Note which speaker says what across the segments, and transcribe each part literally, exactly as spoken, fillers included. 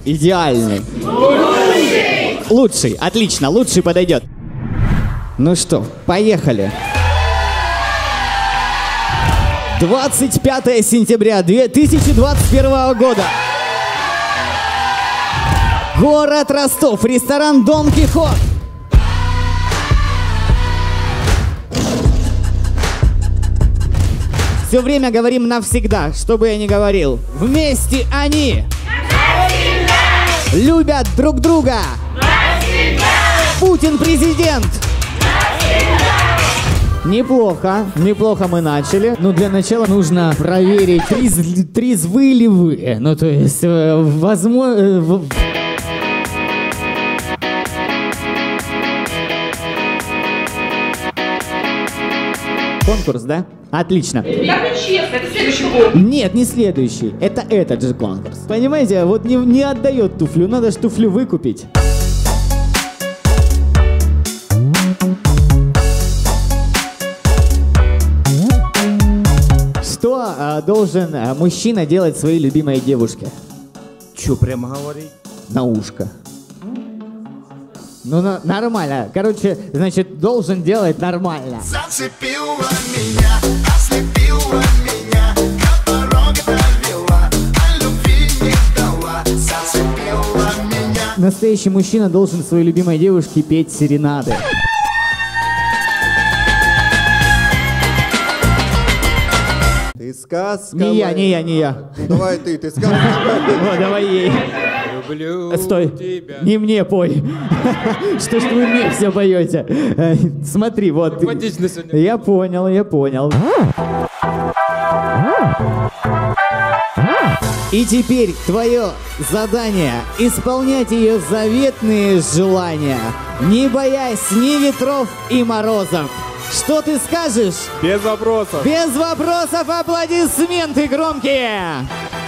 Speaker 1: Идеальный. Лучший. Лучший, отлично, лучший подойдет. Ну что, поехали. двадцать пятое сентября две тысячи двадцать первого года. Город Ростов, ресторан Дон Кихот. Все время говорим навсегда, что бы я ни говорил. Вместе они навсегда. Любят друг друга. Навсегда. Путин президент. Неплохо, неплохо мы начали. Ну, для начала нужно проверить, трез, трезвы ли вы. Ну, то есть, э, возможно... Конкурс, да? Отлично.
Speaker 2: Я не честно, это следующий конкурс.
Speaker 1: Нет, не следующий. Это этот же конкурс. Понимаете, вот не, не отдает туфлю, надо же туфлю выкупить. Что а, должен а, мужчина делать своей любимой девушке?
Speaker 3: Чё, прямо говорить?
Speaker 1: На ушко. Ну, на, нормально. Короче, значит, должен делать нормально.
Speaker 4: Зацепила меня, ослепила меня, к дороге провела, а любви не дала. Зацепила меня.
Speaker 1: Настоящий мужчина должен своей любимой девушке петь серенады.
Speaker 3: Ты сказка.
Speaker 1: Не я, не я, не я.
Speaker 3: Ну, давай ты, ты сказка.
Speaker 1: О, давай ей.
Speaker 3: Люблю
Speaker 1: Стой,
Speaker 3: тебя.
Speaker 1: не мне пой. Что ж вы мне все поете? Э, Смотри, вот.
Speaker 3: Водично сегодня.
Speaker 1: Я понял, я понял. И теперь твое задание — исполнять ее заветные желания, не боясь ни ветров и морозов. Что ты скажешь?
Speaker 3: Без вопросов.
Speaker 1: Без вопросов, аплодисменты громкие!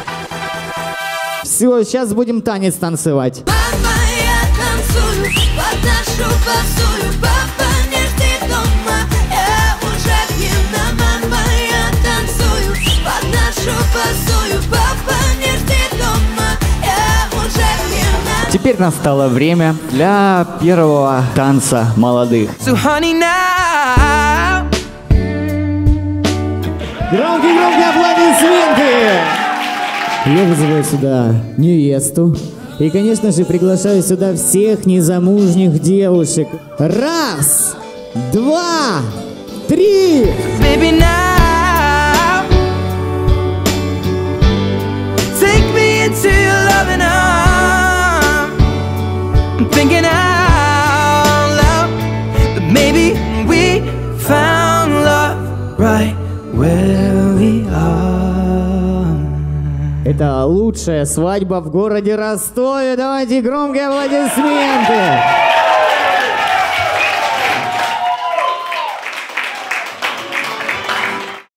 Speaker 1: Все, сейчас будем танец танцевать.
Speaker 5: Мама, я танцую, под нашу басую. Папа не ждет дома, я уже пьяна. Мама, я танцую, под нашу басую. Папа не ждет дома, я уже пьяна.
Speaker 1: Теперь настало время для первого танца молодых.
Speaker 6: So honey now.
Speaker 1: Громкие-громкие аплодисменты! Я вызываю сюда невесту. И, конечно же, приглашаю сюда всех незамужних девушек. Раз, два, три!
Speaker 6: Baby now. Take me into your loving arms. I'm thinking out loud that maybe we found love right where we are.
Speaker 1: Это лучшая свадьба в городе Ростове. Давайте громкие аплодисменты!